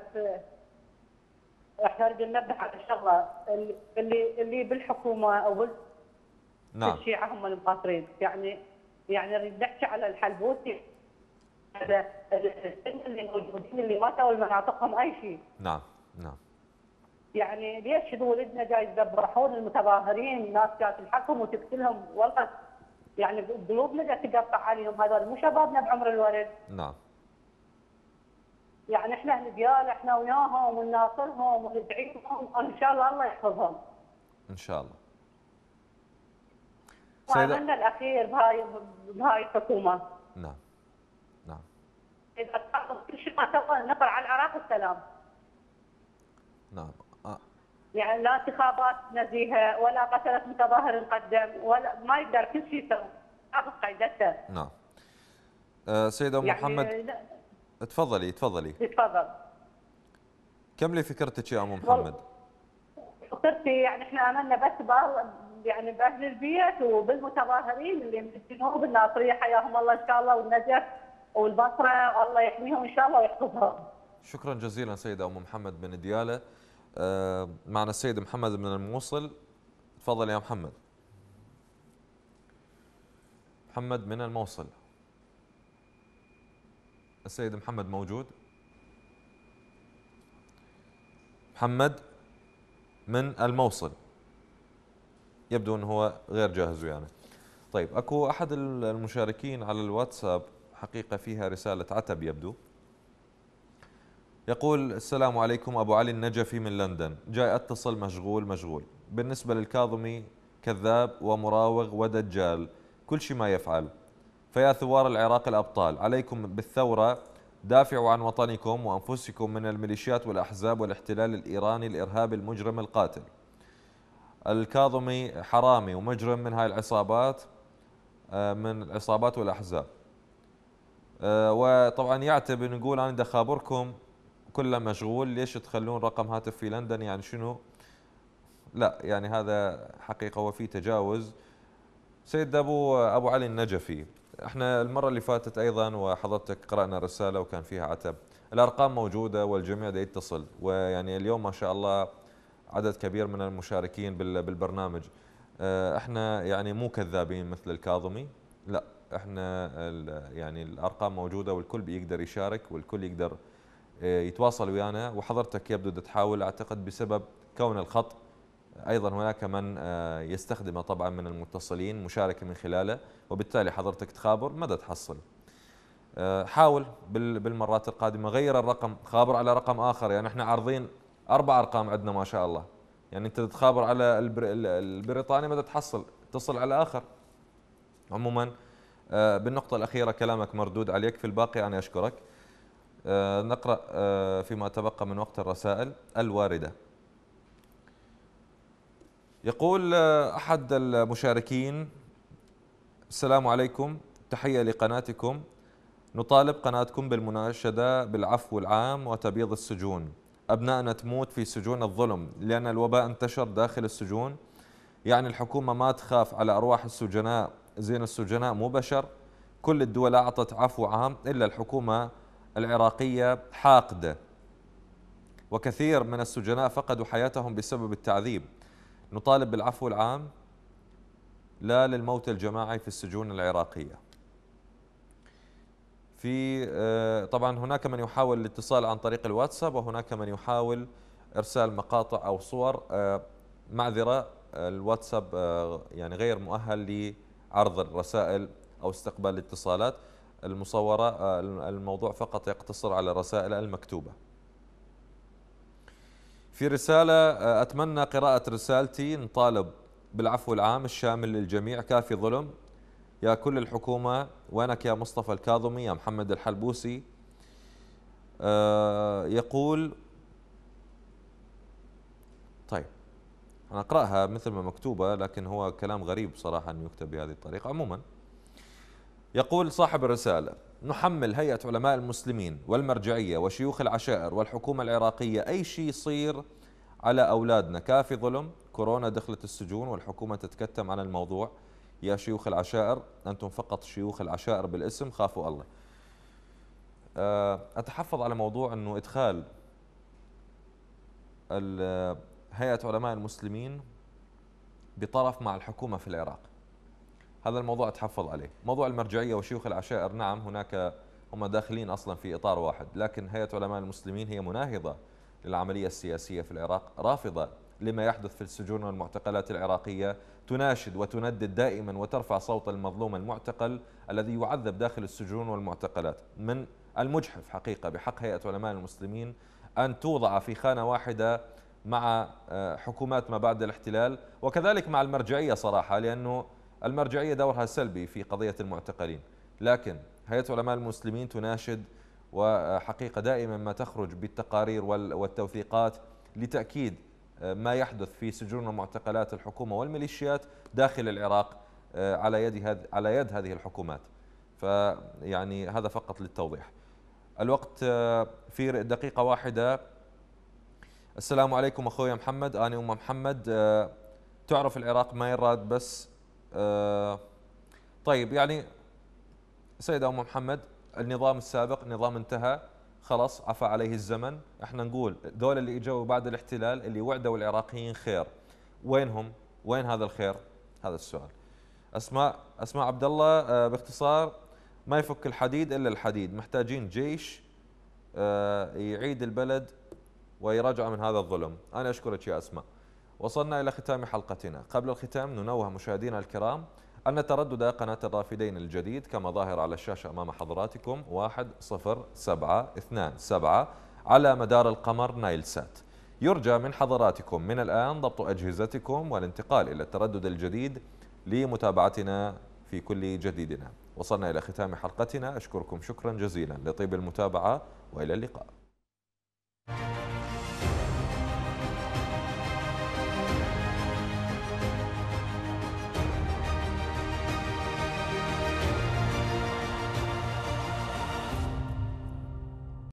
نريد ننبه على شغله، اللي بالحكومه او نعم الشيعة هم المقاصرين، يعني نريد نحكي على الحلبوسي، هذا اللي موجودين اللي ما سووا لمناطقهم اي شيء. نعم نعم. يعني ليش ولدنا جاي يذبحون المتظاهرين، ناس جايه تنحكم وتقتلهم، والله يعني قلوبنا جايه تقطع عليهم، هذول مو شبابنا بعمر الولد. نعم. يعني احنا ديال احنا وياهم ونناصرهم وندعي لهم، وان شاء الله يحفظهم. ان شاء الله. وعملنا الاخير بهاي الحكومه. نعم نعم. اذا كل شيء ما سوى نقر على العراق السلام. نعم. يعني لا انتخابات نزيهه ولا قتلت متظاهر نقدم، ولا ما يقدر كل شيء يسوي، حافظ قاعدته. نعم. سيدة أم محمد تفضلي. تفضل. كملي فكرتك يا أم محمد. فكرتي يعني احنا املنا بس يعني باهل البيت وبالمتظاهرين اللي من الجنوب الناصريه حياهم الله ان شاء الله، والنجف والبصره الله يحميهم ان شاء الله ويحفظهم. شكرا جزيلا سيدة أم محمد من ديالى. معنا السيد محمد من الموصل، تفضل يا محمد. محمد من الموصل. السيد محمد موجود؟ محمد من الموصل يبدو أنه هو غير جاهز يعني. طيب أكو أحد المشاركين على الواتساب حقيقة فيها رسالة عتب يبدو، يقول: السلام عليكم، أبو علي النجفي من لندن، جاي أتصل مشغول. بالنسبة للكاظمي كذاب ومراوغ ودجال، كل شيء ما يفعل. فيا ثوار العراق الأبطال، عليكم بالثورة، دافعوا عن وطنكم وأنفسكم من الميليشيات والأحزاب والاحتلال الإيراني الإرهابي المجرم القاتل. الكاظمي حرامي ومجرم من هاي العصابات، من العصابات والأحزاب. وطبعا يعتب نقول أنا بدي أخابركم كله مشغول، ليش تخلون رقم هاتف في لندن؟ يعني شنو؟ لا يعني هذا حقيقة وفي تجاوز. سيد أبو علي النجفي، احنا المرة اللي فاتت أيضا وحضرتك قرأنا رسالة وكان فيها عتب. الأرقام موجودة والجميع دا يتصل، ويعني اليوم ما شاء الله عدد كبير من المشاركين بالبرنامج. احنا يعني مو كذابين مثل الكاظمي، لا احنا يعني الأرقام موجودة والكل بيقدر يشارك والكل يقدر يتواصل ويانا، وحضرتك يبدو تحاول اعتقد بسبب كون الخط أيضا هناك من يستخدمه طبعا من المتصلين مشاركة من خلاله، وبالتالي حضرتك تخابر مدى تحصل. حاول بالمرات القادمة غير الرقم، خابر على رقم آخر. يعني احنا عارضين 4 أرقام عندنا ما شاء الله، يعني انت تخابر على البريطاني مدى تحصل، اتصل على آخر. عموما بالنقطة الأخيرة كلامك مردود عليك، في الباقي أنا أشكرك. نقرأ فيما تبقى من وقت الرسائل الواردة. يقول أحد المشاركين: السلام عليكم، تحية لقناتكم، نطالب قناتكم بالمناشدة بالعفو العام وتبييض السجون. أبنائنا تموت في سجون الظلم لأن الوباء انتشر داخل السجون. يعني الحكومة ما تخاف على أرواح السجناء؟ زين السجناء مو بشر؟ كل الدول أعطت عفو عام إلا الحكومة العراقية حاقدة، وكثير من السجناء فقدوا حياتهم بسبب التعذيب. نطالب بالعفو العام لا للموت الجماعي في السجون العراقية. في طبعا هناك من يحاول الاتصال عن طريق الواتساب، وهناك من يحاول إرسال مقاطع أو صور. معذرة، الواتساب يعني غير مؤهل لعرض الرسائل أو استقبال الاتصالات المصورة. الموضوع فقط يقتصر على الرسائل المكتوبة. في رسالة: أتمنى قراءة رسالتي، نطالب بالعفو العام الشامل للجميع، كافي ظلم يا كل الحكومة. وينك يا مصطفى الكاظمي، يا محمد الحلبوسي. يقول، طيب أنا أقرأها مثل ما مكتوبة، لكن هو كلام غريب صراحة أن يكتب بهذه الطريقة. عموما يقول صاحب الرسالة: نحمل هيئة علماء المسلمين والمرجعية وشيوخ العشائر والحكومة العراقية أي شيء يصير على أولادنا، كافي ظلم. كورونا دخلت السجون والحكومة تتكتم عن الموضوع. يا شيوخ العشائر، أنتم فقط شيوخ العشائر بالاسم، خافوا الله. أتحفظ على موضوع أنه إدخال هيئة علماء المسلمين بطرف مع الحكومة في العراق، هذا الموضوع أتحفظ عليه. موضوع المرجعية وشيوخ العشائر، نعم هناك هم داخلين أصلا في إطار واحد، لكن هيئة علماء المسلمين هي مناهضة للعملية السياسية في العراق، رافضة لما يحدث في السجون والمعتقلات العراقية، تناشد وتندد دائما وترفع صوت المظلوم المعتقل الذي يعذب داخل السجون والمعتقلات. من المجحف حقيقة بحق هيئة علماء المسلمين أن توضع في خانة واحدة مع حكومات ما بعد الاحتلال، وكذلك مع المرجعية صراحة، لأنه المرجعية دورها سلبي في قضية المعتقلين، لكن هيئة علماء المسلمين تناشد، وحقيقة دائما ما تخرج بالتقارير والتوثيقات لتأكيد ما يحدث في سجون ومعتقلات الحكومة والميليشيات داخل العراق على يد هذه الحكومات. فيعني هذا فقط للتوضيح. الوقت في دقيقة واحدة. السلام عليكم أخوي محمد، أنا أم محمد. تعرف العراق ما يراد بس. طيب يعني سيدة أم محمد، النظام السابق نظام انتهى خلاص، عفى عليه الزمن. احنا نقول دول اللي اجوا بعد الاحتلال اللي وعدوا العراقيين خير، وينهم؟ وين هذا الخير؟ هذا السؤال. اسماء عبد الله، باختصار ما يفك الحديد الا الحديد، محتاجين جيش يعيد البلد ويرجع من هذا الظلم. انا اشكرك يا اسماء. وصلنا الى ختام حلقتنا. قبل الختام ننوه مشاهدينا الكرام أن تردد قناة الرافدين الجديد كما ظاهر على الشاشة أمام حضراتكم 10727 على مدار القمر نايل سات. يرجى من حضراتكم من الآن ضبط أجهزتكم والانتقال إلى التردد الجديد لمتابعتنا في كل جديدنا. وصلنا إلى ختام حلقتنا، أشكركم شكرا جزيلا لطيب المتابعة وإلى اللقاء.